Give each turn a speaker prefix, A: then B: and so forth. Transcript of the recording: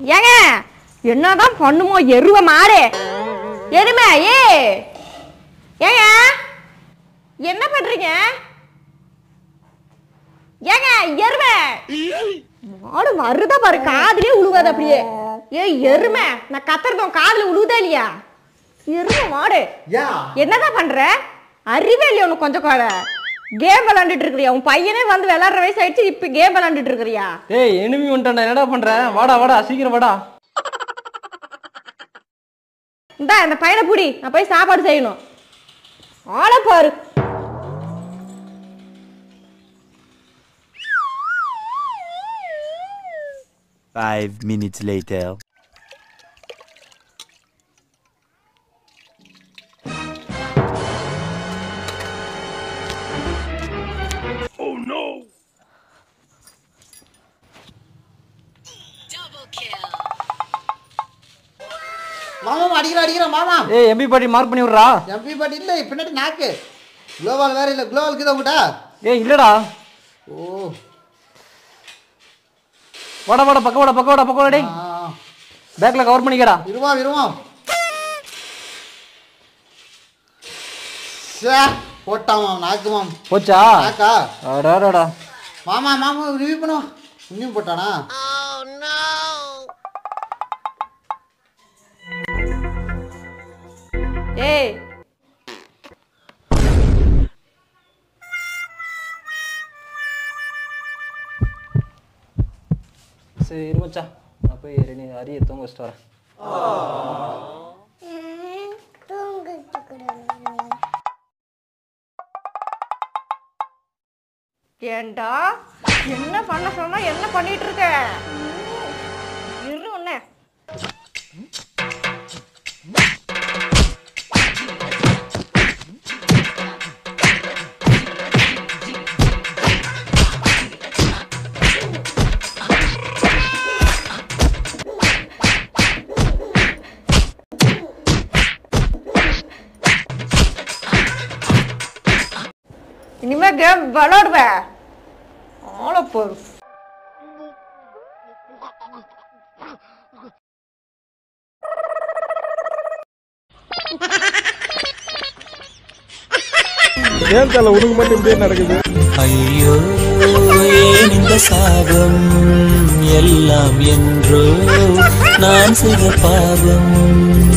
A: ஏங்க என்னதான் பண்ணுமோ எருவ மாடு எருமை ஏங்க என்ன பண்றீங்க ஏங்க எருமை மாடு வருதா பாரு காதுலயே உழுவாது அப்படியே எருமை நான் கத்துறதும் காதுல உழுவுதா இல்லையா எருமை மாடு என்னதான் பண்ற அறிவே இல்லையா உனக்கு கொஞ்சம் கூட கேம் விளையாண்டுட்டு இருக்கறியா உன் பையனே வந்து விளையாடுற வயசு ஆயிடுச்சு இப்ப கேம் விளையாண்டுட்டு இருக்கறியா
B: எனிமி வந்துட்டான்டா என்னடா பண்ற வாடா சீக்கிரம் வாடா
A: இந்தா இந்த பையனை புடி நான் போய் சாப்பாடு செய்யணும் ஆளை பாரு
C: Five minutes later.
D: Oh no!
E: Double kill.
F: மாமா அடிக்கிற மாமா
B: எம்பி பாட்டி மார்க் பண்ணி விடுறா
F: எம்பி பாட்டி இல்ல பின்னாடி நாக்கு குளோபால் வேற இல்ல குளோபாலுக்கு தான் உங்கடா
B: இல்லடா
F: ஓ
B: வாடா பக்கம் டேய் பேக்ல கவர் பண்ணிக்கடா
F: இருவாம் சே போட்டாமா நாக்குமாம்
B: போச்சா
F: நாக்கா
B: அடடடா
F: மாமா ரிவ்யூ பண்ணுவா இன்னும் போட்டானா
E: Oh no!
B: சரி இருமச்சா நான் போய் அரிய தூங்க வச்சுட்டு வரேன்
A: ஏண்டா என்ன பண்ண சொன்னா என்ன பண்ணிட்டு இருக்க இரு உன்ன இனிமே கேம் விளையாடுவேன் ஆளை போரு
D: ஏன் தல உனக்கு மட்டும் இப்படியே நடக்குது
G: ஐயோ ஏன் இந்த சாபம் எல்லாம் என்றோ நான் செய்த பாவம்